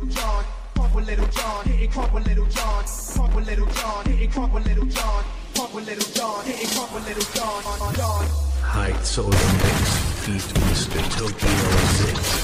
John, pump with Little John, hit it crunk with Little John, pump with Little John, hit it crunk with Little John, pump with Little John, hit it crunk with Little John, John. Heights or the mix, feet Mr. Tokyo 6.